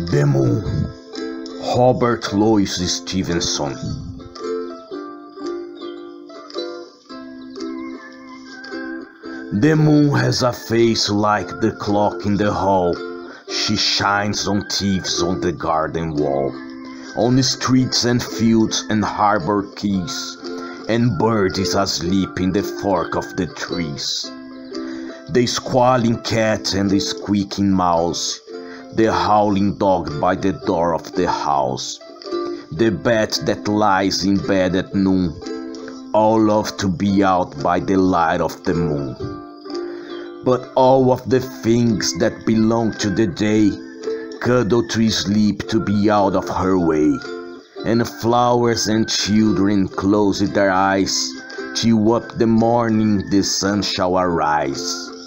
The Moon, Robert Louis Stevenson. The moon has a face like the clock in the hall. She shines on thieves on the garden wall, on the streets and fields and harbor quays, and birds asleep in the fork of the trees. The squalling cat and the squeaking mouse, the howling dog by the door of the house, the bat that lies in bed at noon, all love to be out by the light of the moon. But all of the things that belong to the day cuddle to sleep to be out of her way, and flowers and children close their eyes till up the morning the sun shall arise.